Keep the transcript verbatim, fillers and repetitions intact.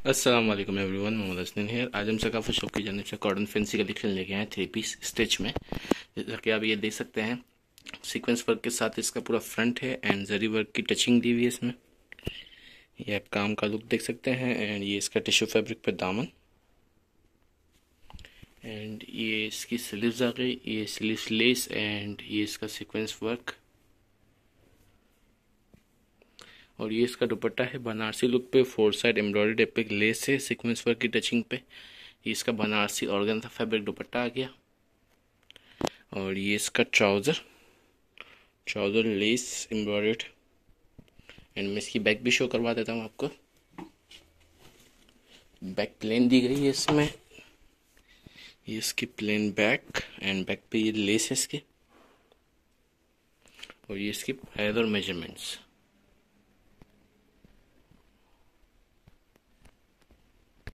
अस्सलाम वालेकुम everyone, Mohammad Hasnain here. आज हम सकाफत शॉप की जानिब से कॉटन फैंसी कलेक्शन लेके आए हैं थ्री पीस स्टिच में। जैसा कि आप ये देख सकते हैं, सीक्वेंस वर्क के साथ इसका पूरा फ्रंट है एंड जरी वर्क की टचिंग दी हुई है इसमें। ये आप काम का लुक देख सकते हैं एंड ये इसका टिश्यू फैब्रिक पर दामन एंड ये इसकी स्लीव्स आ गई। ये स्लीव्स लेस एंड ये इसका सीक्वेंस वर्क और ये इसका दुपट्टा है बनारसी लुक पे। फोर साइड एम्ब्रॉयडरी टाइप पे लेस है सीक्वेंस वर्क की टचिंग पे। ये इसका बनारसी ऑर्गेन्जा फैब्रिक दुपट्टा आ गया और ये इसका trouser trouser lace embroidered and मैं इसकी बैक भी शो करवा देता हूँ आपको। बैक प्लेन दी गई है इसमें। ये इसकी प्लेन बैक एंड बैक पे ये लेस है इसकी और ये इसकी हायर और मेजरमेंट्स।